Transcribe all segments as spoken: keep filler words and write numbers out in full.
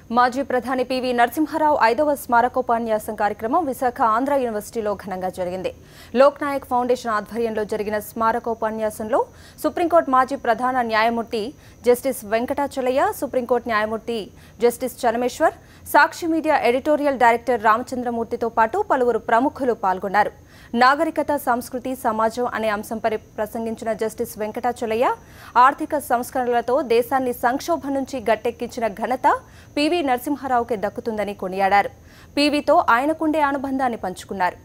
మాజీ ప్రధాని పివి నరసింహారావు ఐదవ స్మారకోపన్యాసం కార్యక్రమం విశాఖ ఆంధ్ర యూనివర్సిటీలో ఘనంగా జరిగింది. లోక్ నాయక్ ఫౌండేషన్ ఆధ్వర్యంలో జరిగిన స్మారకోపన్యాసంలో సుప్రీంకోర్టు మాజీ ప్రధాన న్యాయమూర్తి జస్టిస్ వెంకటాచలయ్య, సుప్రీంకోర్టు న్యాయమూర్తి Justice Chelameswar, Sakshi media editorial director రామచంద్రమూర్తితో పాటు పలువురు ప్రముఖులు పాల్గొన్నారు. నాగరికత, సంస్కృతి, సమాజం అనే అంశంపై ప్రసంగించిన జస్టిస్ వెంకటాచలయ్య ఆర్థిక సంస్కరణలతో దేశాన్ని సంక్షోభం నుంచి గట్టెక్కించిన ఘనత పివి నరసింహారావుకి దక్కుతుందని కొనియాడారు. పివితో ఆయనకుండే అనుబంధాన్ని పంచుకున్నారు.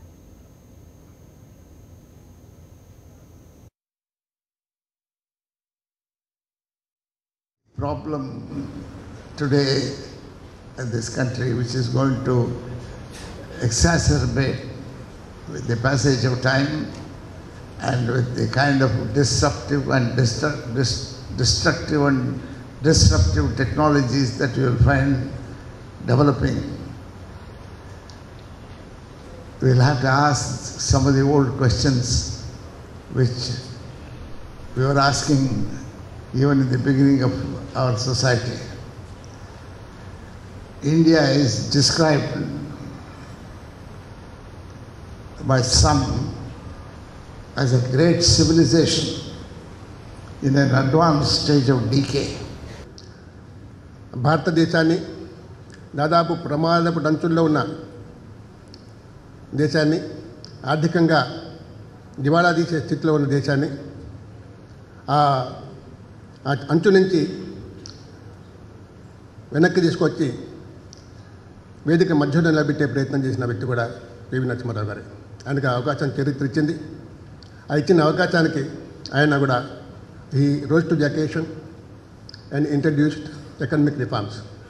Problem today in this country, which is going to exacerbate with the passage of time and with the kind of disruptive and destructive and disruptive technologies that you will find developing. We will have to ask some of the old questions which we were asking even in the beginning of our society. India is described by some as a great civilization in an advanced stage of decay. భారతదేశాన్ని దాదాపు ప్రమాదపు డంచుల్లో ఉన్న దేశాన్ని, ఆర్థికంగా దివాళా తీసే స్థితిలో ఉన్న దేశాన్ని ఆ అంచు నుంచి వెనక్కి తీసుకొచ్చి వేదిక మధ్యలో నిలబెట్టే ప్రయత్నం చేసిన వ్యక్తి కూడా పివి నరసింహారావు గారు. ఆయనకు అవకాశం చరిత్ర ఇచ్చింది. ఆ ఇచ్చిన అవకాశానికి ఆయన కూడా ఈ rose to the occasion and introduced economic reforms.